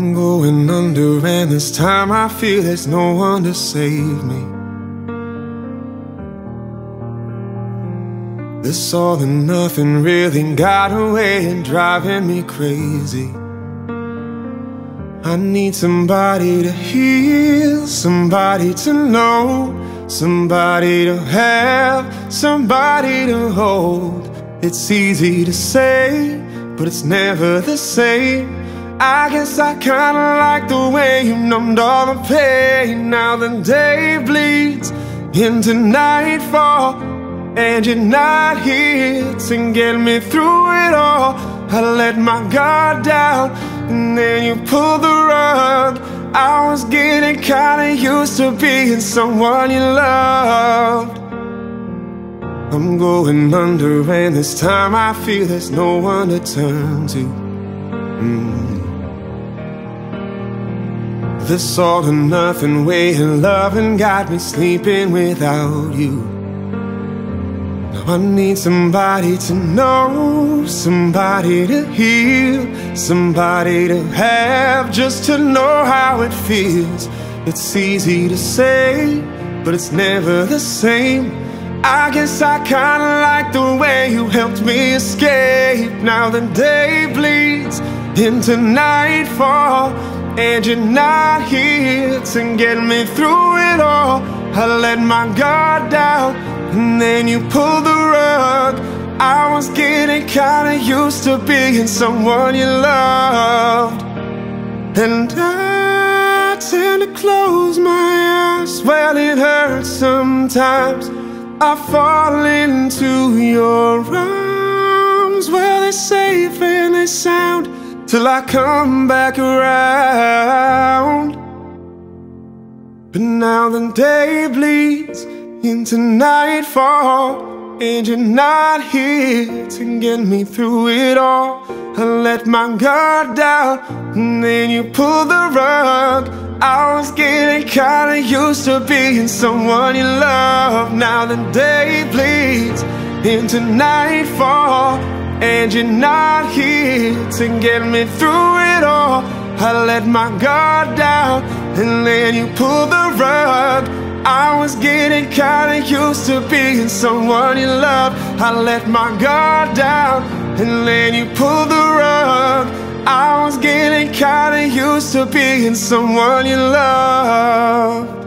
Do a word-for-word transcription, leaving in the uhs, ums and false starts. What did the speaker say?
I'm going under, and this time I feel there's no one to save me. This all and nothing really got away and driving me crazy. I need somebody to heal, somebody to know, somebody to have, somebody to hold. It's easy to say, but it's never the same. I guess I kinda like the way you numbed all the pain. Now the day bleeds into nightfall, and you're not here to get me through it all. I let my guard down, and then you pulled the rug. I was getting kinda used to being someone you loved. I'm going under, and this time I feel there's no one to turn to. mm. This all or nothing way of loving got me sleeping without you. Now I need somebody to know, somebody to heal, somebody to have, just to know how it feels. It's easy to say, but it's never the same. I guess I kinda like the way you helped me escape. Now the day bleeds into nightfall, and you're not here to get me through it all. I let my guard down, and then you pulled the rug. I was getting kinda used to being someone you loved. And I tend to close my eyes, well it hurts sometimes. I fall into your arms, well they're safe and they sound, till I come back around. But now the day bleeds into nightfall, and you're not here to get me through it all. I let my guard down, and then you pulled the rug. I was getting kinda used to being someone you love. Now the day bleeds into nightfall, and you're not here to get me through it all. I let my guard down, and then you pulled the rug. I was getting kinda used to being someone you love. I let my guard down, and then you pulled the rug. I was getting kinda used to being someone you love.